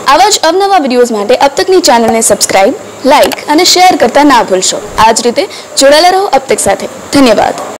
आवा ज अवनवा विडियोज माटे अब तकनी चैनल ने सब्सक्राइब, लाइक और शेयर करता ना भूलशो। आज रीते जोड़ाયેલા રહો अब तक साथे। धन्यवाद।